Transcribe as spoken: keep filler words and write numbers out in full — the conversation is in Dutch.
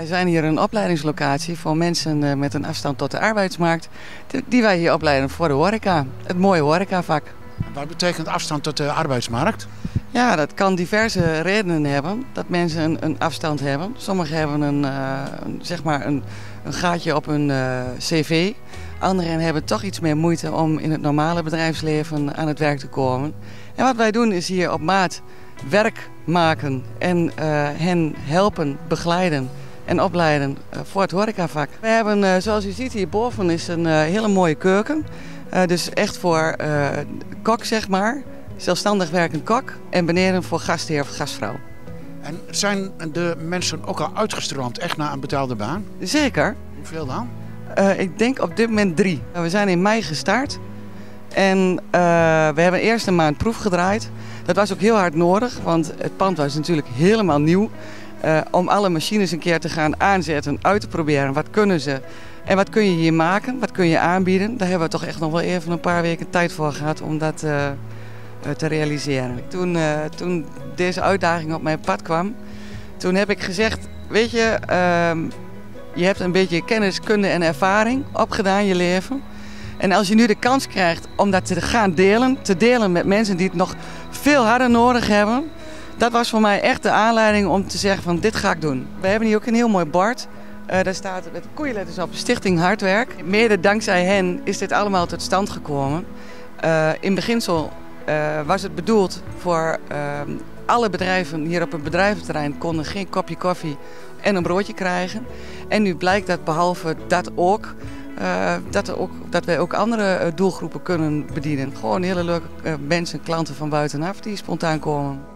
Wij zijn hier een opleidingslocatie voor mensen met een afstand tot de arbeidsmarkt. Die wij hier opleiden voor de horeca. Het mooie horecavak. Wat betekent afstand tot de arbeidsmarkt? Ja, dat kan diverse redenen hebben. Dat mensen een, een afstand hebben. Sommigen hebben een, uh, een, zeg maar een, een gaatje op hun uh, cv. Anderen hebben toch iets meer moeite om in het normale bedrijfsleven aan het werk te komen. En wat wij doen is hier op maat werk maken en uh, hen helpen, begeleiden en opleiden uh, voor het horecavak. We hebben, uh, zoals u ziet hierboven, is een uh, hele mooie keuken. Uh, dus echt voor uh, kok, zeg maar. Zelfstandig werkend kok. En beneden voor gastheer of gastvrouw. En zijn de mensen ook al uitgestroomd echt naar een betaalde baan? Zeker. Hoeveel dan? Uh, ik denk op dit moment drie. We zijn in mei gestart. En uh, we hebben eerst een maand proef gedraaid. Dat was ook heel hard nodig, want het pand was natuurlijk helemaal nieuw. Uh, om alle machines een keer te gaan aanzetten, uit te proberen. Wat kunnen ze en wat kun je hier maken, wat kun je aanbieden. Daar hebben we toch echt nog wel even een paar weken tijd voor gehad om dat uh, uh, te realiseren. Toen, uh, toen deze uitdaging op mijn pad kwam, toen heb ik gezegd, weet je, uh, je hebt een beetje kennis, kunde en ervaring opgedaan in je leven. En als je nu de kans krijgt om dat te gaan delen, te delen met mensen die het nog veel harder nodig hebben. Dat was voor mij echt de aanleiding om te zeggen van dit ga ik doen. We hebben hier ook een heel mooi bord. Uh, daar staat met koeienletters op Stichting Hardwerk. Mede dankzij hen is dit allemaal tot stand gekomen. Uh, in beginsel uh, was het bedoeld voor uh, alle bedrijven hier op het bedrijventerrein konden geen kopje koffie en een broodje krijgen. En nu blijkt dat behalve dat ook, uh, dat, er ook dat wij ook andere uh, doelgroepen kunnen bedienen. Gewoon hele leuke uh, mensen, klanten van buitenaf die spontaan komen.